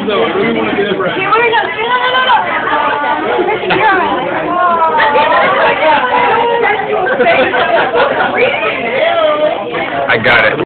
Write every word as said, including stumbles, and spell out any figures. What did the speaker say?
though. I really want to get it right. Okay, where is it? No, no, no, no. Christian, you're on it. I got it.